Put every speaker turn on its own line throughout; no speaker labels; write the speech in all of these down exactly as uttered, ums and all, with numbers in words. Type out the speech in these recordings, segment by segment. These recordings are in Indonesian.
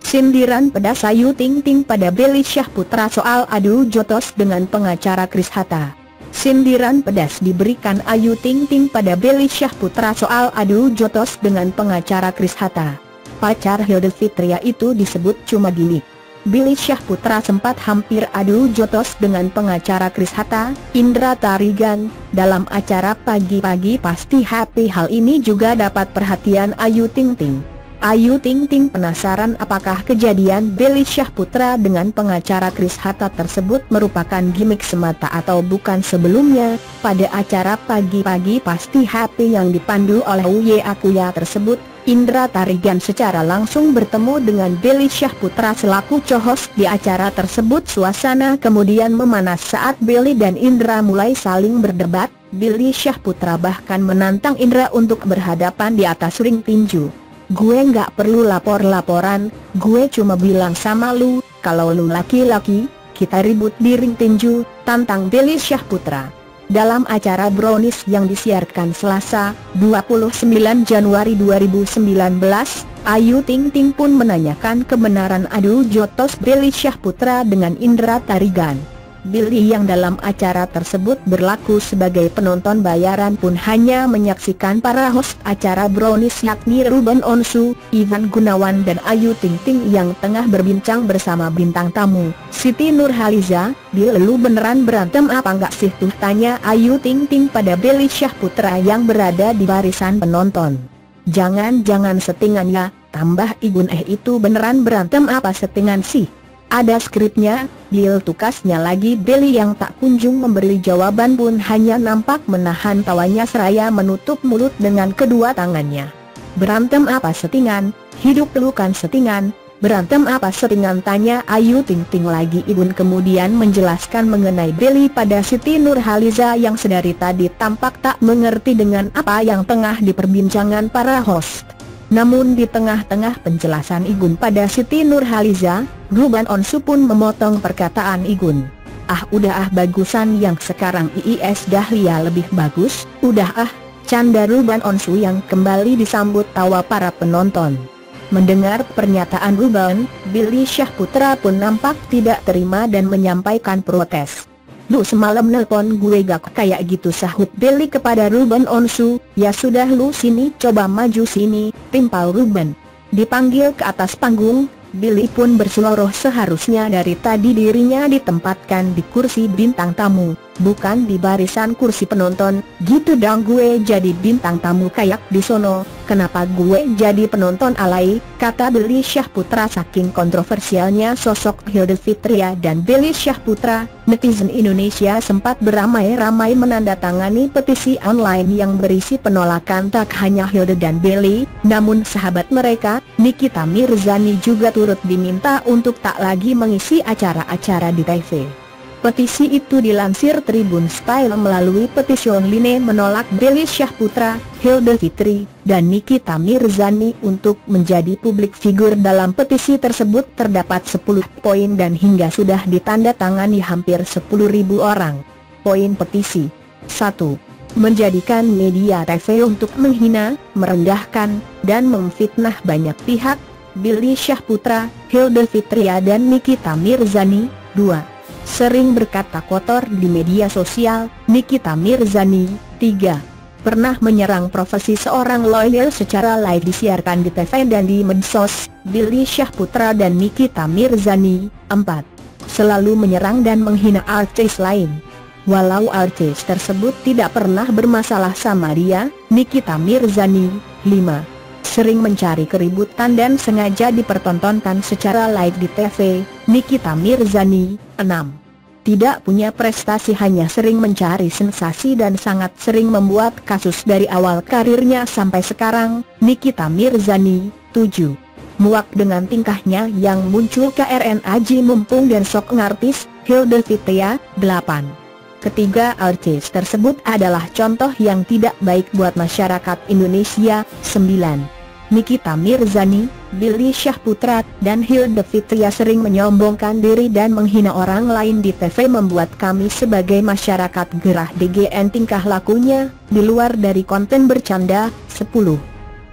Sindiran pedas Ayu Ting Ting pada Billy Syahputra soal adu jotos dengan pengacara Kris Hatta. Sindiran pedas diberikan Ayu Ting Ting pada Billy Syahputra soal adu jotos dengan pengacara Kris Hatta. Pacar Hilda Fitria itu disebut cuma gimmick. Billy Syahputra sempat hampir adu jotos dengan pengacara Kris Hatta, Indra Tarigan, dalam acara Pagi-Pagi Pasti Happy. Hal ini juga dapat perhatian Ayu Ting Ting. Ayu Ting Ting penasaran apakah kejadian Billy Syahputra dengan pengacara Kris Hatta tersebut merupakan gimmick semata atau bukan. Sebelumnya, pada acara Pagi-Pagi Pasti Happy yang dipandu oleh Uye Akuya tersebut, Indra Tarigan secara langsung bertemu dengan Billy Syahputra selaku co-host di acara tersebut. Suasana kemudian memanas saat Billy dan Indra mulai saling berdebat. Billy Syahputra bahkan menantang Indra untuk berhadapan di atas ring tinju. "Gue nggak perlu lapor-laporan, gue cuma bilang sama lu, kalau lu laki-laki, kita ribut di ring tinju," tantang Billy Syahputra. Dalam acara Brownies yang disiarkan Selasa, dua puluh sembilan Januari dua ribu sembilan belas, Ayu Ting Ting pun menanyakan kebenaran adu jotos Billy Syahputra dengan Indra Tarigan. Billy yang dalam acara tersebut berlaku sebagai penonton bayaran pun hanya menyaksikan para host acara Brownies yakni Ruben Onsu, Ivan Gunawan dan Ayu Ting Ting yang tengah berbincang bersama bintang tamu, Siti Nurhaliza. "Bil, lu beneran berantem apa enggak sih tuh?" tanya Ayu Ting Ting pada Billy Syahputra yang berada di barisan penonton. "Jangan-jangan settingan ya," tambah Igun. "Eh itu beneran berantem apa settingan sih? Ada skripnya, Bil," tukasnya lagi Billy yang tak kunjung memberi jawaban pun hanya nampak menahan tawanya seraya menutup mulut dengan kedua tangannya. "Berantem apa settingan? Hidup lu kan settingan. Berantem apa settingan?" tanya Ayu Ting Ting lagi. Igun kemudian menjelaskan mengenai Billy pada Siti Nurhaliza yang sedari tadi tampak tak mengerti dengan apa yang tengah diperbincangan para host. Namun di tengah-tengah penjelasan Igun pada Siti Nurhaliza, Ruben Onsu pun memotong perkataan Igun. "Ah udah ah, bagusan yang sekarang Iis Dahlia lebih bagus, udah ah," canda Ruben Onsu yang kembali disambut tawa para penonton. Mendengar pernyataan Ruben, Billy Syahputra pun nampak tidak terima dan menyampaikan protes. "Lu semalam nelpon gue gak kayak gitu," sahut Billy kepada Ruben Onsu. "Ya sudah lu sini, coba maju sini," timpal Ruben. Dipanggil ke atas panggung, Billy pun berseloroh. Seharusnya dari tadi dirinya ditempatkan di kursi bintang tamu, bukan di barisan kursi penonton. "Gitu dong, gue jadi bintang tamu kayak di sono, kenapa gue jadi penonton alay?" kata Billy Syahputra. Saking kontroversialnya sosok Hilda Fitria dan Billy Syahputra, netizen Indonesia sempat beramai-ramai menandatangani petisi online yang berisi penolakan tak hanya Hilda dan Billy, namun sahabat mereka, Nikita Mirzani juga turut diminta untuk tak lagi mengisi acara-acara di T V. Petisi itu dilansir Tribun Style melalui petition line menolak Billy Syahputra, Hilda Fitri, dan Nikita Mirzani untuk menjadi publik figur. Dalam petisi tersebut terdapat sepuluh poin dan hingga sudah ditandatangani hampir sepuluh ribu orang. Poin petisi: satu. Menjadikan media T V untuk menghina, merendahkan, dan memfitnah banyak pihak, Billy Syahputra, Hilda Fitria dan Nikita Mirzani. Dua. Sering berkata kotor di media sosial, Nikita Mirzani. Tiga. Pernah menyerang profesi seorang lawyer secara live disiarkan di T V dan di medsos, Billy Syahputra dan Nikita Mirzani. Empat. Selalu menyerang dan menghina artis lain, walau artis tersebut tidak pernah bermasalah sama dia, Nikita Mirzani. Lima. Sering mencari keributan dan sengaja dipertontonkan secara live di T V, Nikita Mirzani. Enam. Tidak punya prestasi, hanya sering mencari sensasi dan sangat sering membuat kasus dari awal karirnya sampai sekarang, Nikita Mirzani. Tujuh. Muak dengan tingkahnya yang muncul K R N Aji mumpung dan sok ngartis, Hilda Fitria. Delapan. Ketiga artis tersebut adalah contoh yang tidak baik buat masyarakat Indonesia. Sembilan. Nikita Mirzani, Billy Syahputra, dan Hilda Fitria sering menyombongkan diri dan menghina orang lain di T V, membuat kami sebagai masyarakat gerah dengan tingkah lakunya, di luar dari konten bercanda. Sepuluh.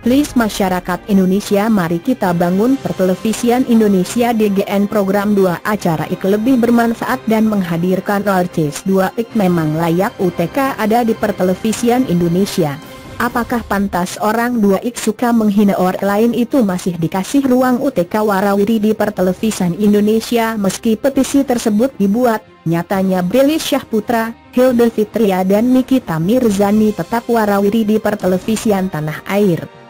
Please masyarakat Indonesia, mari kita bangun pertelevisian Indonesia. D G N Program dua acara I K lebih bermanfaat dan menghadirkan artis dua I K memang layak U T K ada di pertelevisian Indonesia. Apakah pantas orang dua I K suka menghina orang lain itu masih dikasih ruang U T K warawiri di pertelevisian Indonesia? Meski petisi tersebut dibuat, nyatanya Billy Syahputra, Hilda Fitria dan Nikita Mirzani tetap warawiri di pertelevisian tanah air.